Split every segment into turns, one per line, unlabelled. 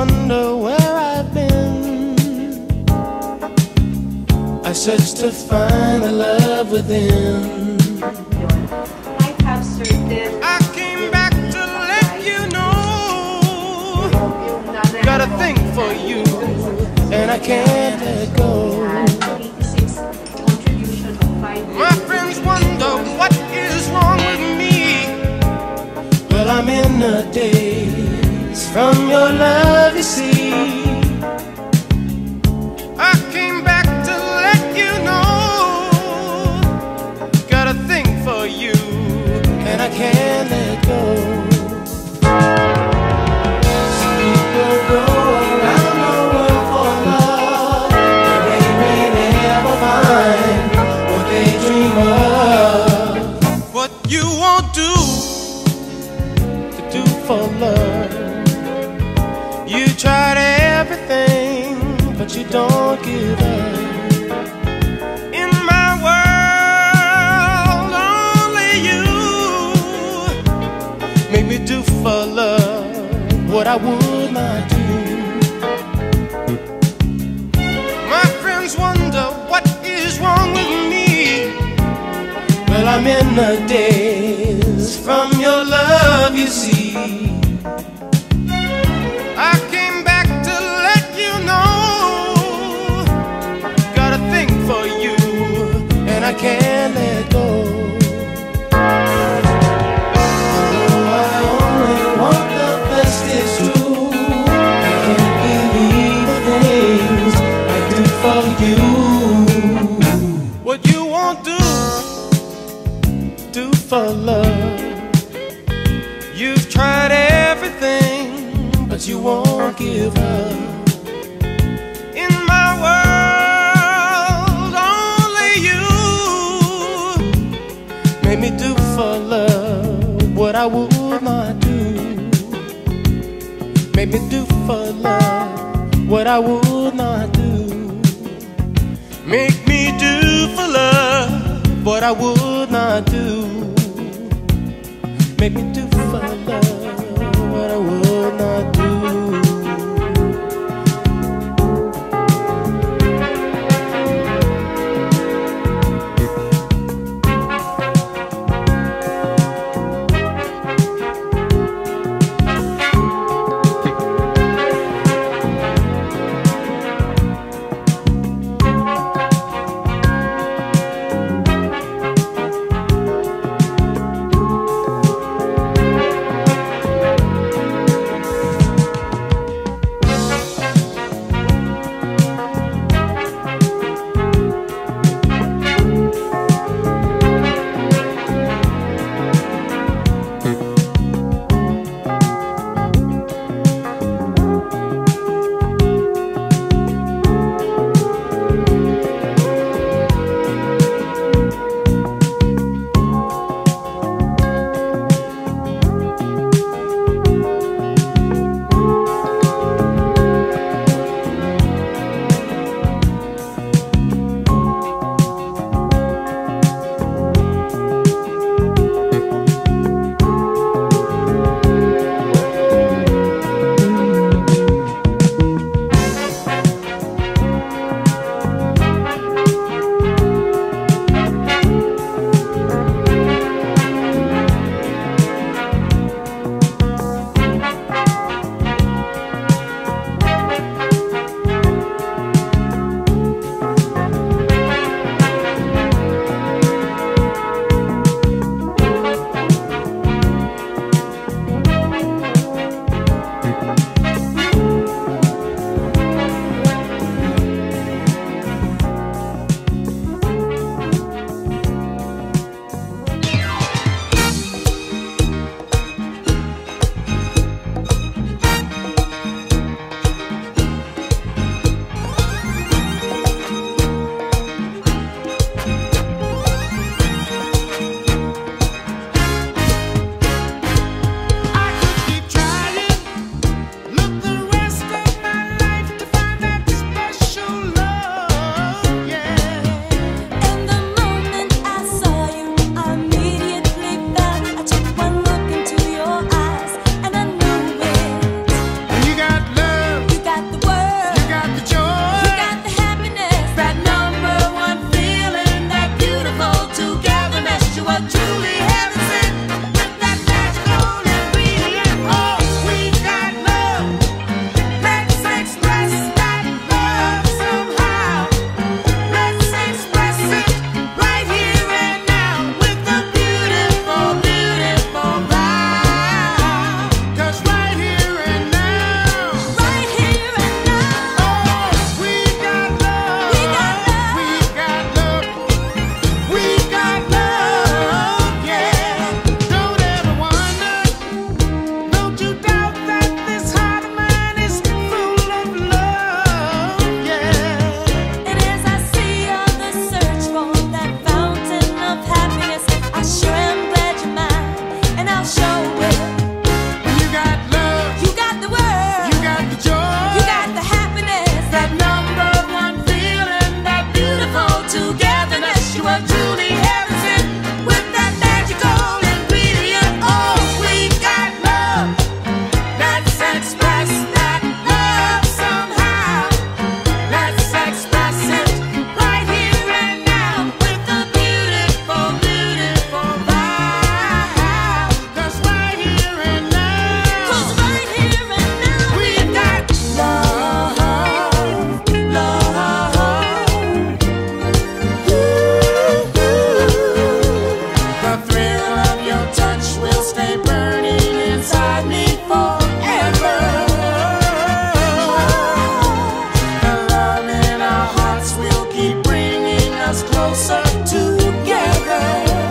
wonder where I've been. I search to find the love within. I came back to let you know, got a thing for you, and I can't let go. My friends wonder what is wrong with me. Well, I'm in the daze from your love, you see. I came back to let you know, got a thing for you, and I can't let go. Some people go around the world for love, but they may never find what they dream of. What you won't do to do for love. You tried everything, but you don't give up. In my world, only you make me do for love what I would not do. My friends wonder what is wrong with me. Well, I'm in the daze from your love, you see. I came back to let you know, got a thing for you, and I can't let go. Although I only want the best, it's true, I can't believe the things I do for you. What you won't do for love. You've tried everything, but you won't give up. In my world, only you made me do for love what I would not do. Made me do for love what I would not do. Make me do for love what I would not do. Make me do for love what I would not do. closer together.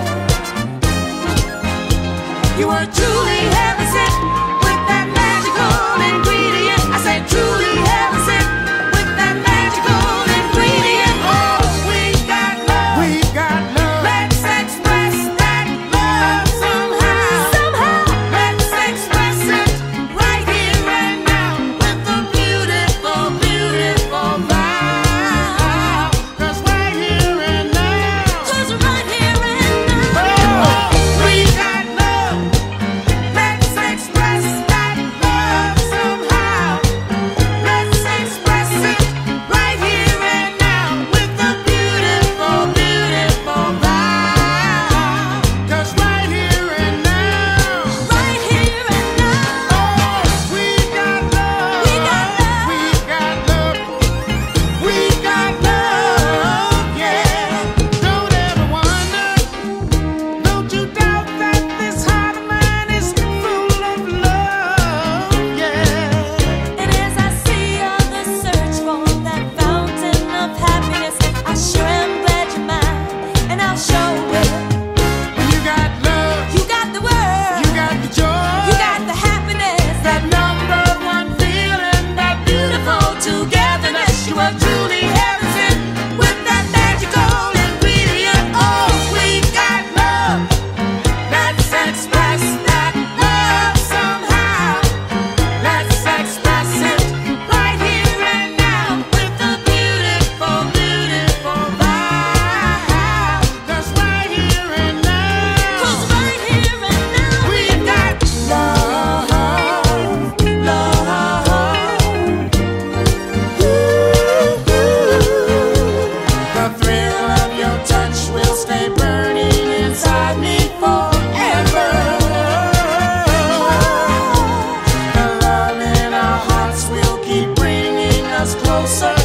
You were truly heaven sent with that magical ingredient. I said truly heaven sent with that magical ingredient. Oh, we got love. We got love. Let's express that love somehow. Somehow. Let's express it right here and now with a beautiful, beautiful vow. 'Cause right here and now. 'Cause right here and now. Oh, we got love. Let's express that love somehow. Let's express it right here and now with a beautiful, beautiful vow. 'Cause right here and now. Right here and now. Oh, we got love. We got love. We got love. We got love. Yeah. Don't ever wonder. Don't you doubt that this heart of mine is full of love. Yeah.
And as I see on the search for that fountain of happiness, I sure am glad you're mine, and I'll show it.
When you got love,
You got the word,
you got the joy,
you got the happiness,
that number one feeling, that beautiful togetherness. You are truly heaven sent with that magical ingredient. Oh, we got love. Let's express that love somehow. Let's express it right here and now with a beautiful, beautiful vow. 'Cause right here and now.
'cause right here and now
We got love, love. The thrill of your touch will stay burning inside me forever. The love in our hearts will keep bringing us closer